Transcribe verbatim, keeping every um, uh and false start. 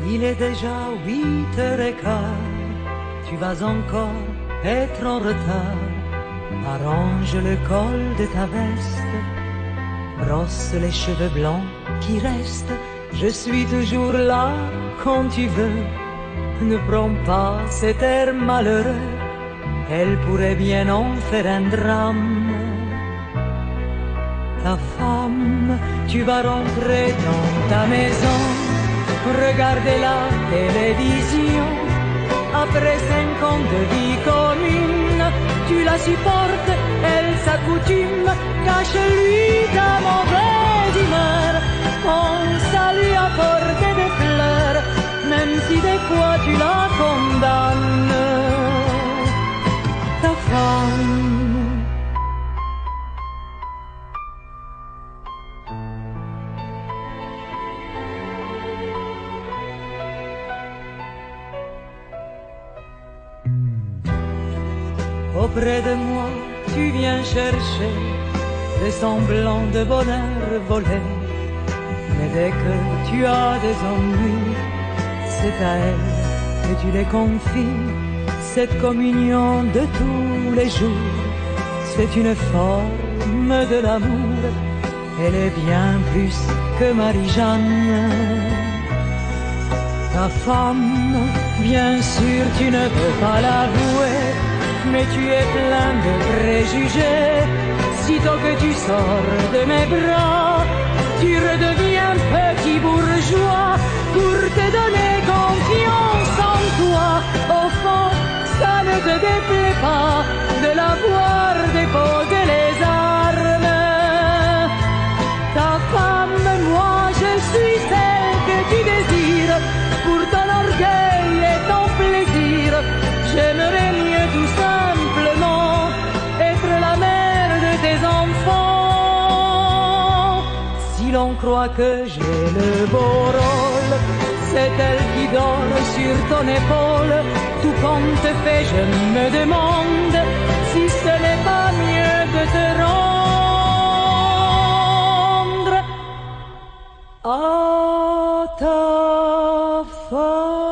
Il est déjà huit heures et quart, tu vas encore être en retard. Arrange le col de ta veste, brosse les cheveux blancs qui restent. Je suis toujours là quand tu veux. Ne prends pas cet air malheureux, elle pourrait bien en faire un drame. Ta femme, tu vas rentrer dans ta maison, regarder la télévision. Après cinq ans de vie commune, tu la supportes, elle s'accoutume. Cache-lui ta mauvaise humeur, pense à lui apporter des fleurs, même si des fois tu la condamnes. Ta femme. Auprès de moi, tu viens chercher des semblants de bonheur volé. Mais dès que tu as des ennuis, c'est à elle que tu les confies. Cette communion de tous les jours, c'est une forme de l'amour. Elle est bien plus que Marie-Jeanne. Ta femme, bien sûr tu ne peux pas l'avouer, mais tu es plein de préjugés. Sitôt que tu sors de mes bras, tu redeviens petit bourgeois pour te donner confiance en toi. Au fond, ça ne te déplaît pas de la voir déposer les armes. Ta femme, moi je suis celle que tu désires. Pour ton orgueil et ton plaisir, j'aimerais mieux tout simplement être la mère de tes enfants. Si l'on croit que j'ai le beau rôle, c'est elle qui dort sur ton épaule. Tout compte fait, je me demande si ce n'est pas mieux de te rendre à ta femme.